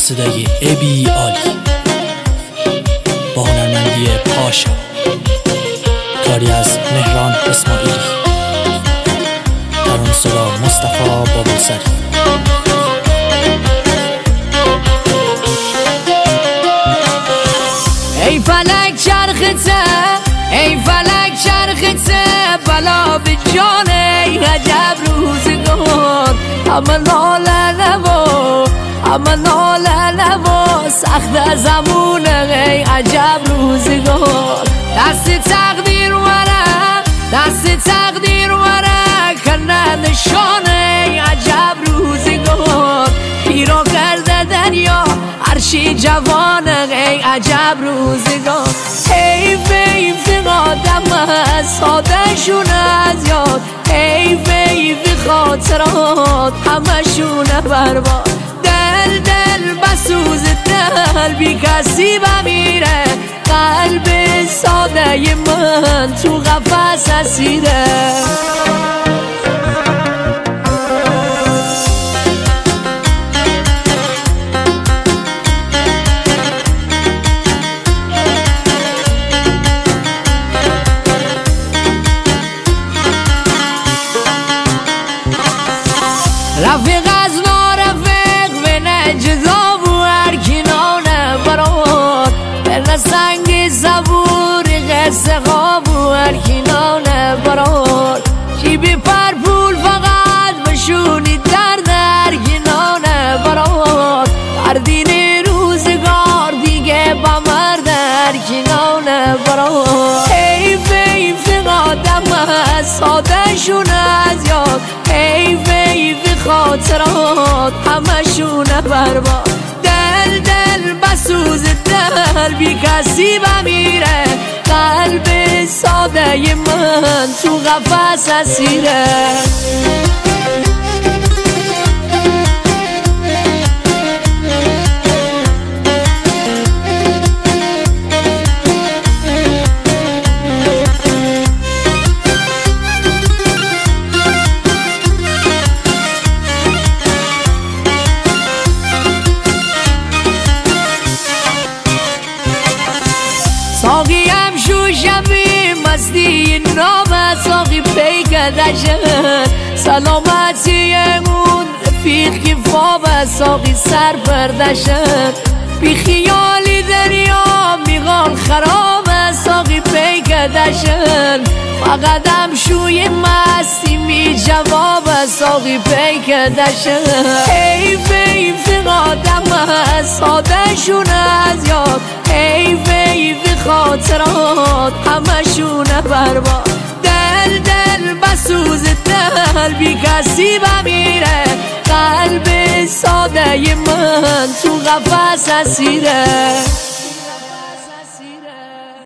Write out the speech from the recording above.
صدای ابی عالی با هنرمندی پاشا، کاری از مهران اسماعیلی، ترانه صدا مصطفی بابلسری. ای فلک چرخته، ای فلک چرخته، بلا به جان ای عجب روزگار. همه ناله نوا، همه ناله نوا، سخت زمونه ای عجب روزگار. دست تقدیر وره، دست تقدیر وره، کنه نشانه ای عجب روزگار. پیرو کرده دریا عرشی جوانه ای عجب روزگار. حیف حیف آدم ساده شونه از یاد، حیف حیف خاطرات همه شونه برباد. دل دل بسوز دل بی کسی بمیره، قلب ساده من تو قفس اسیره. رفیق از نارفیق بینه جدا و هرکنانه برات، بینه سنگ صبوری قصه خواب و هرکنانه برات. چی بی پر پول فقط بشونی درد هرکنانه برات. هردین روزگار دیگه با مرد هرکنانه برات. حیف حیف آدم ساده شونه از یاد، حیف حیف خاطرات همه شونه برباد. دل دل بسوز دل بی کسی بمیره، قلب ساده من تو قفس اسیره. ساقیم شوشم بی مستی نام ساقی پیکدشن، سلامتی اون رفیق که فاب ساقی سر پردشن. بی خیالی دریا میغان خراب ساقی پیکدشن، فقط هم شوی مستی می جواب ساقی پیکدشن. حیف حیف آدم ساده شونه از یاد، حیف حیف خاطرات همه شونه برباد. دل دل بسوز دل بی کسی بمیره، قلب ساده من تو قفس اسیره.